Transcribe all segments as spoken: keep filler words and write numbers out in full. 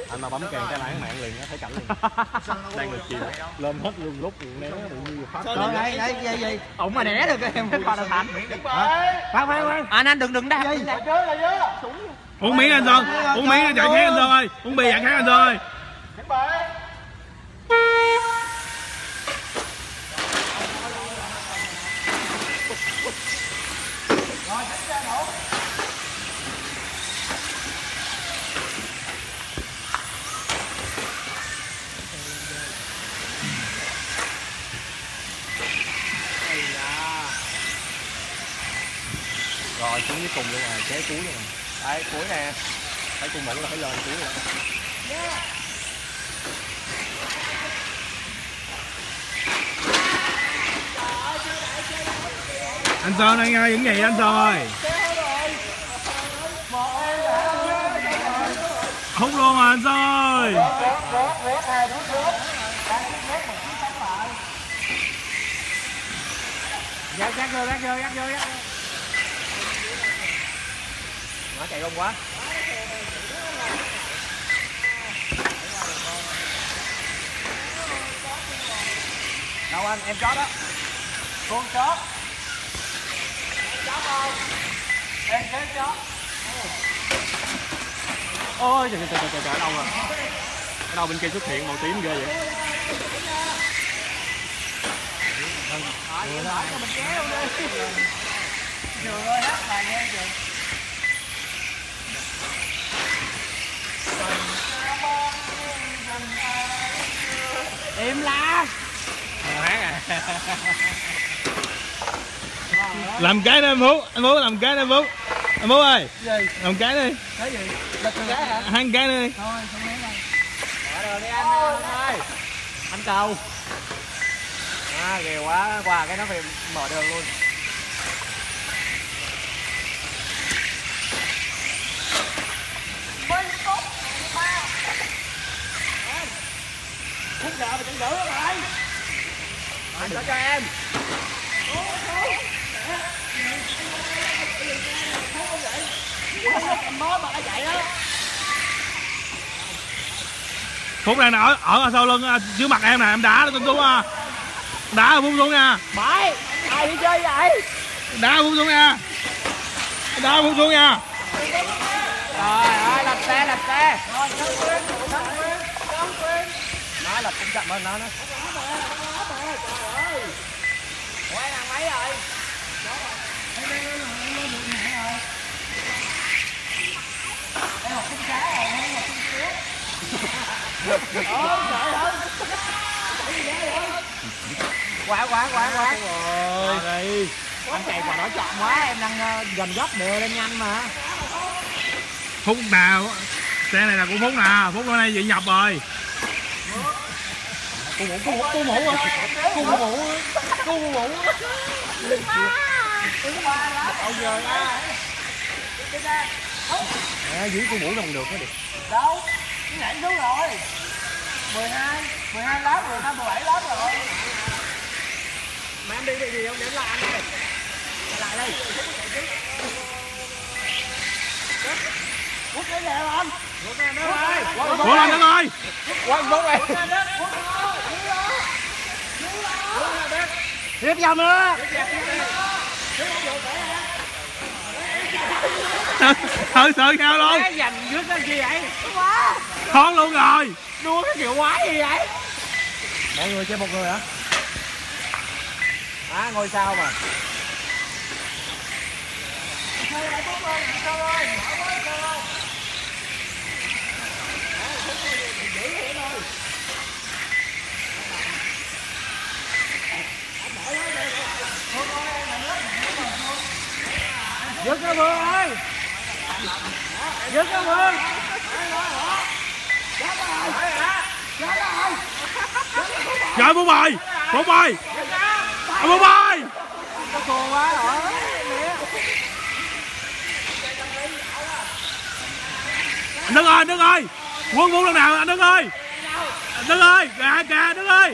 Anh mà bấm kèn cái lãng mạng liền, thấy cảnh liền. Đang ngược chiều, lên hết luôn lúc né tự nhiên phát. Trời ơi, đây gì gì? Ổng mà né được em cái con là thành. Khoan khoan khoan. Anh anh đừng đừng đá. Uống miếng anh Sơn, uống miếng anh chạy khác anh Sơn ơi, uống bia chạy khác anh Sơn ơi. Rồi xuống dưới cùng luôn rồi, chế cuối luôn rồi. Đây, cuối nè. Thấy cung mũ là phải lên cuối rồi. Anh Sơn anh ơi, những gì anh Sơn ơi. Hút luôn rồi anh Sơn ơi. Dắt dắt vô, dắt vô, dắt vô, dắt. Nó chạy không quá. Đâu anh, em chót đó. Con chót. Em chót không? Em chót chót. Ôi trời trời trời trời, ở đâu rồi? Ở đâu bên kia xuất hiện màu tím ghê vậy? Vừa nói cho mình kéo đi. Trời ơi, hát bài nghe trời. Im la. Hát à. Làm cái đó anh Phú, anh Phú làm cái đó anh Phú. Anh Phú ơi. Gì? Làm cái đi. Cái gì? Lật cái hả? Hai cái đi. Thôi, không lấy đâu. Bỏ rồi đi anh ơi. Anh cầu. À, ghê quá, qua cái nó phải mở đường luôn. Khúc giờ mà chẳng giữ rồi. Anh đỡ cho em. Mới mà nó chạy đó. Phúc đang ở ở sau lưng dưới mặt em nè, em đá nó xuống à. Đá Phúc xuống nha. Bảy, ai đi chơi vậy? Đá Phúc xuống nha. Đá Phúc xuống nha. Rồi ơi, lật xe, lật xe. Rồi, Sơn Quyên, Sơn Quyên, Sơn Quyên. Nó lật cũng chậm hơn nó nữa. Ủa anh làm mấy rồi? Em học cung cá rồi, em học cung cá. Ôi trời ơi. Quá quá quá quá. Rồi. Anh chạy quả đó chọn quá, em đang gần gấp đè lên nhanh mà. Phúc nào xe này là của Phúc nè, Phúc hôm nay bị nhập rồi. Cô mũ, cô mũ, cô mũ hả? Cô mũ, cô mũ. Đâu giờ ra? À, dưới cô mũ đồng được mới được. Đâu? Cái nhảy xuống rồi. mười hai, mười hai lớp rồi, ta mười bảy lớp rồi. Mà em đi đi gì không? Để lại anh đây. Lại đây. Quất cái lẹ anh. Quất lên đó ơi. Quất lên đó ơi. Quất quất ơi. Tiếp dòng nữa. Sợ sợ nhau luôn. Cái dành trước cái gì vậy? Thoáng luôn rồi. Đua cái kiểu quái gì vậy? Mọi người chơi một người hả? À, ngôi sao mà. Dứt cái Vương ơi. Dứt cái Vương. Trời Phúc ơi. Phúc ơi. Phúc ơi. Nó khô quá rồi. Anh Đức ơi, anh Đức ơi. Quân Phúc lần nào anh Đức ơi. Anh Đức ơi, kìa kìa Đức ơi.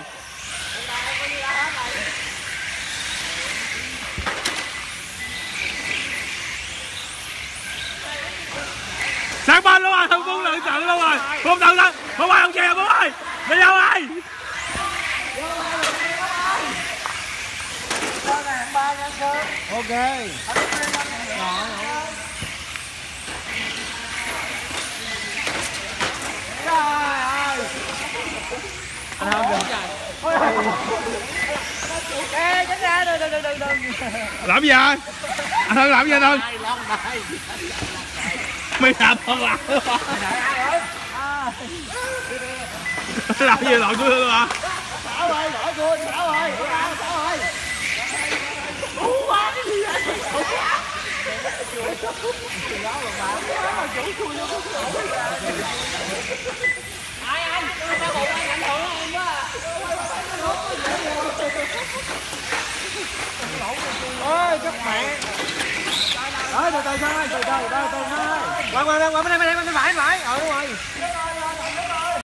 Sát bên luôn rồi, Phúc tự tự luôn rồi. Phúc tự tự. Anh không được. Ê, tránh ra, đừng, đừng, đừng, đừng. Làm gì vậy? Anh Hân làm gì anh Hân? Mày làm thật là làm gì lội cua luôn hả? Xảo ơi, lỗi cua, xảo ơi, xảo ơi. Ú quá cái gì vậy? Ai anh, sao bụng anh ảnh hưởng em quá à. Ôi, chắc mẹ. Ơi, từ từ thôi, từ từ, từ từ thôi. Quay, quay, quay, bên đây, bên đây, bên phải, bên phải. Ờ, đúng rồi.